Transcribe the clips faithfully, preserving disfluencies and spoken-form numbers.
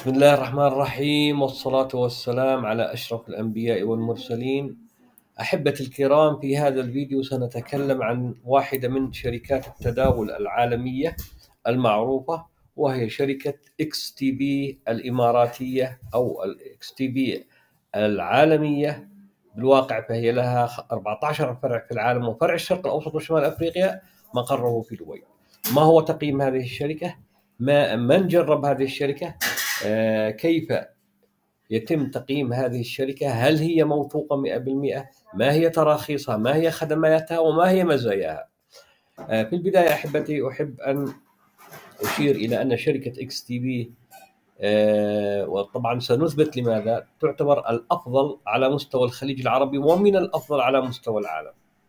بسم الله الرحمن الرحيم، والصلاة والسلام على أشرف الأنبياء والمرسلين. أحبتي الكرام، في هذا الفيديو سنتكلم عن واحدة من شركات التداول العالمية المعروفة، وهي شركة إكس تي بي الإماراتية أو الإكس تي بي العالمية. بالواقع فهي لها أربعة عشر فرع في العالم، وفرع الشرق الأوسط وشمال أفريقيا مقره في دبي. ما هو تقييم هذه الشركة؟ ما من جرب هذه الشركة؟ آه، كيف يتم تقييم هذه الشركة؟ هل هي موثوقة مئة بالمئة؟ ما هي تراخيصها؟ ما هي خدماتها؟ وما هي مزاياها؟ آه، في البداية أحبتي أحب أن أشير إلى أن شركة إكس تي بي، آه، وطبعا سنثبت لماذا تعتبر الأفضل على مستوى الخليج العربي ومن الأفضل على مستوى العالم،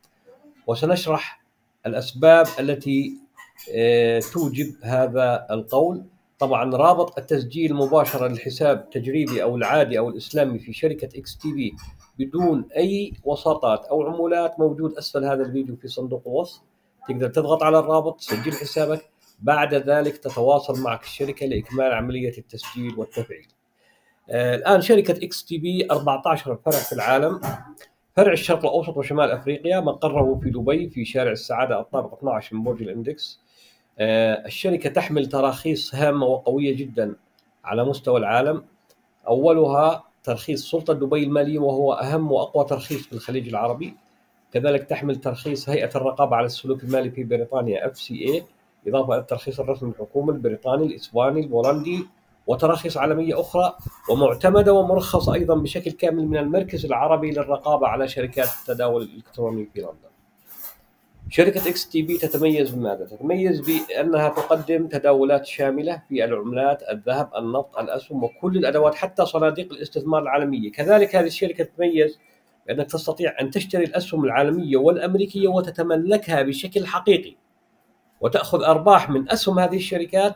وسنشرح الأسباب التي آه، توجب هذا القول. طبعا رابط التسجيل مباشرة للحساب التجريبي أو العادي أو الإسلامي في شركة إكس تي بي بدون أي وساطات أو عمولات موجود أسفل هذا الفيديو في صندوق الوصف. تقدر تضغط على الرابط، تسجل حسابك، بعد ذلك تتواصل معك الشركة لإكمال عملية التسجيل والتفعيل. آه، الآن شركة إكس تي بي أربعة عشر فرع في العالم، فرع الشرق الأوسط وشمال أفريقيا مقره في دبي في شارع السعادة الطابق اثني عشر من برج الإندكس. آه، الشركة تحمل تراخيص هامة وقوية جدا على مستوى العالم، أولها ترخيص سلطة دبي المالية، وهو أهم وأقوى ترخيص في الخليج العربي. كذلك تحمل ترخيص هيئة الرقابة على السلوك المالي في بريطانيا إف سي إيه، إضافة إلى الترخيص الرسمي الحكومي البريطاني، الإسباني، البولندي، وتراخيص عالمية أخرى، ومعتمدة ومرخصة أيضا بشكل كامل من المركز العربي للرقابة على شركات التداول الإلكتروني في لندن. شركة إكس تي بي تتميز بماذا؟ تتميز بأنها تقدم تداولات شاملة في العملات، الذهب، النفط، الأسهم، وكل الأدوات، حتى صناديق الاستثمار العالمية. كذلك هذه الشركة تتميز بأنك تستطيع أن تشتري الأسهم العالمية والأمريكية وتتملكها بشكل حقيقي، وتأخذ أرباح من أسهم هذه الشركات،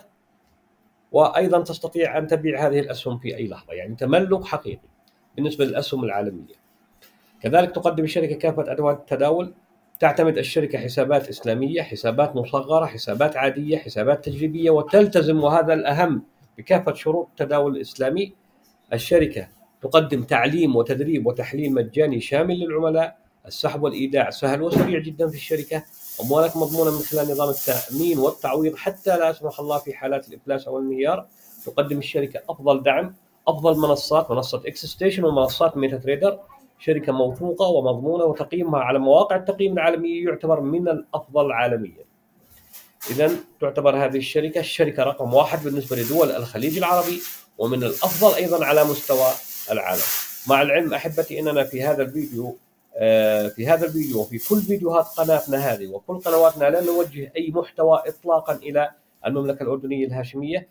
وأيضا تستطيع أن تبيع هذه الأسهم في أي لحظة، يعني تملك حقيقي بالنسبة للأسهم العالمية. كذلك تقدم الشركة كافة أدوات التداول. تعتمد الشركة حسابات إسلامية، حسابات مصغرة، حسابات عادية، حسابات تجريبية، وتلتزم، وهذا الأهم، بكافة شروط التداول الإسلامي. الشركة تقدم تعليم وتدريب وتحليل مجاني شامل للعملاء. السحب والإيداع سهل وسريع جدا في الشركة. أموالك مضمونة من خلال نظام التأمين والتعويض حتى لا سمح الله في حالات الإفلاس أو الانهيار. تقدم الشركة أفضل دعم، أفضل منصات، منصة إكس ستيشن ومنصات ميتا تريدر. شركة موثوقة ومضمونة، وتقييمها على مواقع التقييم العالمية يعتبر من الأفضل عالميا. إذن تعتبر هذه الشركة الشركة رقم واحد بالنسبة لدول الخليج العربي، ومن الأفضل أيضا على مستوى العالم. مع العلم أحبتي أننا في هذا الفيديو في هذا الفيديو وفي كل فيديوهات قناتنا هذه وكل قنواتنا لا نوجه أي محتوى إطلاقا إلى المملكة الأردنية الهاشمية،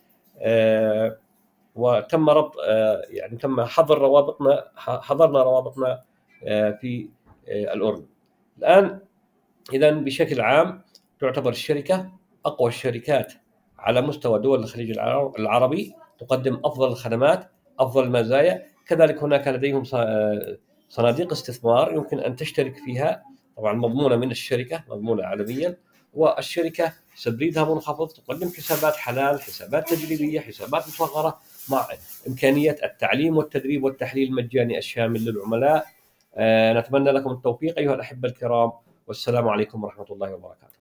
وتم ربط يعني تم حظر روابطنا حظرنا روابطنا في الأردن الآن. إذا بشكل عام تعتبر الشركة أقوى الشركات على مستوى دول الخليج العربي، تقدم أفضل الخدمات، أفضل المزايا. كذلك هناك لديهم صناديق استثمار يمكن أن تشترك فيها، طبعا مضمونة من الشركة، مضمونة عالميا، والشركة سبريدها منخفض، تقدم حسابات حلال، حسابات تجريبية، حسابات مصغرة، مع إمكانية التعليم والتدريب والتحليل المجاني الشامل للعملاء. آه نتمنى لكم التوفيق أيها الأحبة الكرام، والسلام عليكم ورحمة الله وبركاته.